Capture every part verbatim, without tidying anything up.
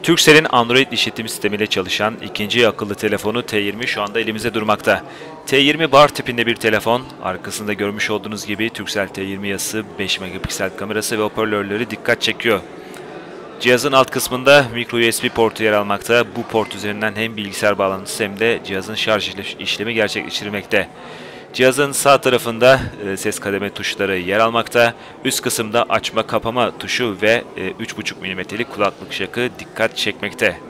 Turkcell'in Android işletim sistemiyle çalışan ikinci akıllı telefonu T yirmi şu anda elimizde durmakta. T yirmi bar tipinde bir telefon. Arkasında görmüş olduğunuz gibi Turkcell T yirmi yazısı, beş megapiksel kamerası ve hoparlörleri dikkat çekiyor. Cihazın alt kısmında micro U S B portu yer almakta. Bu port üzerinden hem bilgisayar bağlantısı hem de cihazın şarj işlemi gerçekleştirmekte. Cihazın sağ tarafında e, ses kademe tuşları yer almakta. Üst kısımda açma kapama tuşu ve e, üç buçuk milimetrelik kulaklık jackı dikkat çekmekte.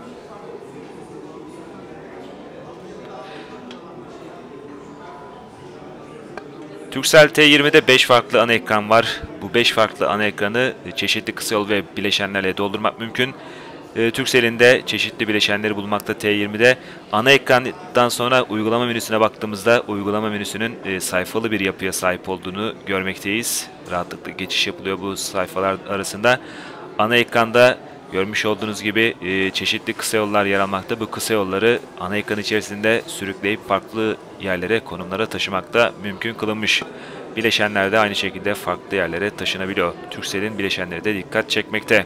Turkcell T yirmi'de beş farklı ana ekran var. Bu beş farklı ana ekranı çeşitli kısa yol ve bileşenlerle doldurmak mümkün. E, Turkcell'in de çeşitli bileşenleri bulunmakta T yirmi'de. Ana ekrandan sonra uygulama menüsüne baktığımızda uygulama menüsünün e, sayfalı bir yapıya sahip olduğunu görmekteyiz. Rahatlıkla geçiş yapılıyor bu sayfalar arasında. Ana ekranda görmüş olduğunuz gibi e, çeşitli kısa yollar yer almakta. Bu kısa yolları ana ekran içerisinde sürükleyip farklı yerlere, konumlara taşımakta mümkün kılınmış. Bileşenler de aynı şekilde farklı yerlere taşınabiliyor. Turkcell'in bileşenleri de dikkat çekmekte.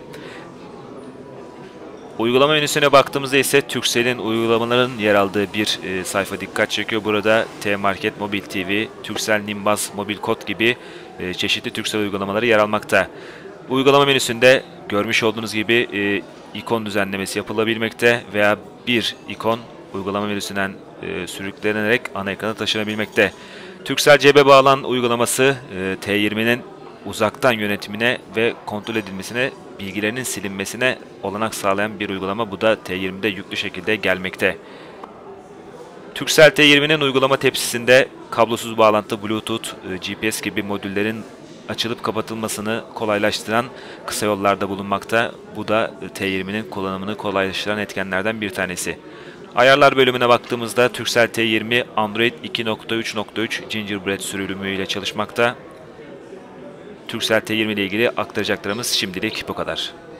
Uygulama menüsüne baktığımızda ise Turkcell'in uygulamaların yer aldığı bir e, sayfa dikkat çekiyor. Burada T-Market, Mobil T V, Turkcell Nimbus, Mobil Kod gibi e, çeşitli Turkcell uygulamaları yer almakta. Uygulama menüsünde görmüş olduğunuz gibi e, ikon düzenlemesi yapılabilmekte veya bir ikon uygulama menüsünden e, sürüklenerek ana ekrana taşınabilmekte. Turkcell Cebe Bağlan uygulaması e, T yirmi'nin uzaktan yönetimine ve kontrol edilmesine, bilgilerinin silinmesine olanak sağlayan bir uygulama. Bu da T yirmi'de yüklü şekilde gelmekte. Turkcell T yirmi'nin uygulama tepsisinde kablosuz bağlantı, Bluetooth, G P S gibi modüllerin açılıp kapatılmasını kolaylaştıran kısa yollarda bulunmakta. Bu da T yirmi'nin kullanımını kolaylaştıran etkenlerden bir tanesi. Ayarlar bölümüne baktığımızda Turkcell T yirmi Android iki nokta üç nokta üç Gingerbread sürümü ile çalışmakta. Turkcell T yirmi ile ilgili aktaracaklarımız şimdilik bu kadar.